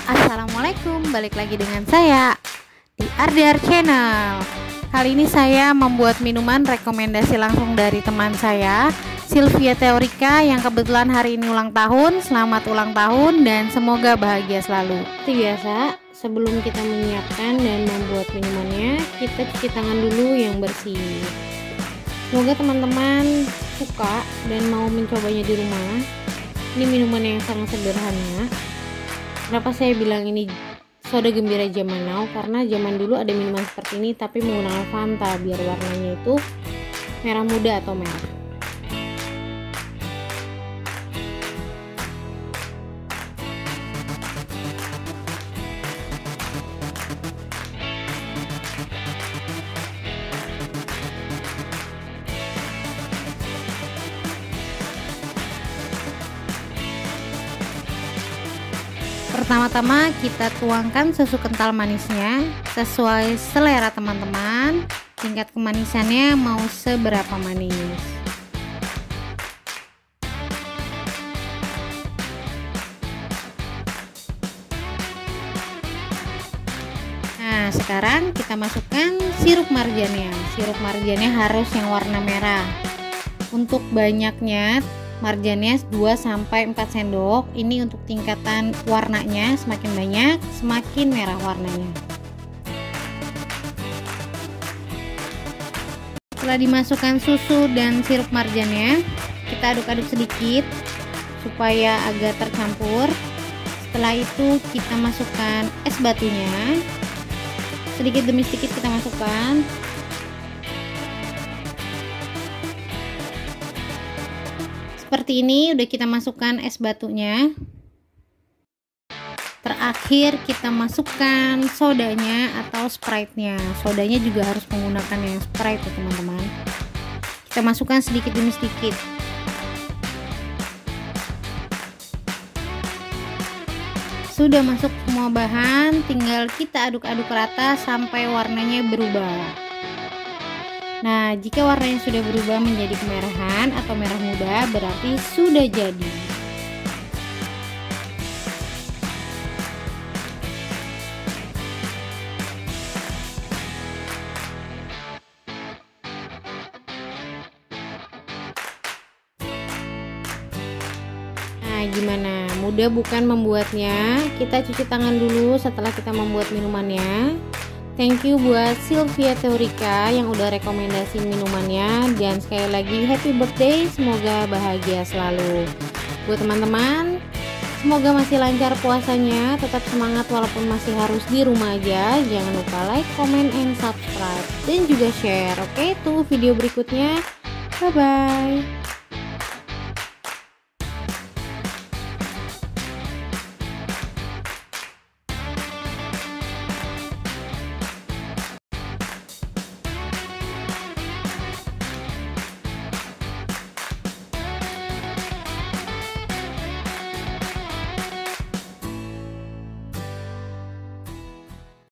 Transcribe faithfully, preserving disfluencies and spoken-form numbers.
Assalamualaikum, balik lagi dengan saya di Ardiar Channel. Kali ini saya membuat minuman rekomendasi langsung dari teman saya, Sylvia Theorika, yang kebetulan hari ini ulang tahun. Selamat ulang tahun dan semoga bahagia selalu. Seperti biasa, sebelum kita menyiapkan dan membuat minumannya, kita cuci tangan dulu yang bersih. Semoga teman-teman suka dan mau mencobanya di rumah. Ini minuman yang sangat sederhana. Kenapa saya bilang ini soda gembira zaman now? Karena zaman dulu ada minuman seperti ini tapi menggunakan Fanta biar warnanya itu merah muda atau merah. Pertama-tama kita tuangkan susu kental manisnya sesuai selera teman-teman. Tingkat kemanisannya mau seberapa manis. Nah, sekarang kita masukkan sirup marjannya. Sirup marjannya harus yang warna merah. Untuk banyaknya marjannya dua sampai empat sendok. Ini untuk tingkatan warnanya, semakin banyak semakin merah warnanya. Setelah dimasukkan susu dan sirup marjannya, kita aduk-aduk sedikit supaya agak tercampur. Setelah itu kita masukkan es batunya, sedikit demi sedikit kita masukkan. Seperti ini, udah kita masukkan es batunya. Terakhir kita masukkan sodanya atau Sprite-nya. Sodanya juga harus menggunakan yang Sprite ya teman-teman. Kita masukkan sedikit demi sedikit. Sudah masuk semua bahan, tinggal kita aduk-aduk rata sampai warnanya berubah. Nah, jika warnanya sudah berubah menjadi kemerahan atau merah muda, berarti sudah jadi. Nah, gimana? Mudah bukan membuatnya? Kita cuci tangan dulu setelah kita membuat minumannya. Thank you buat Sylvia Theorika yang udah rekomendasi minumannya. Dan sekali lagi happy birthday, semoga bahagia selalu. Buat teman-teman, semoga masih lancar puasanya, tetap semangat walaupun masih harus di rumah aja. Jangan lupa like, comment, and subscribe, dan juga share. Oke, tunggu video berikutnya. Bye bye.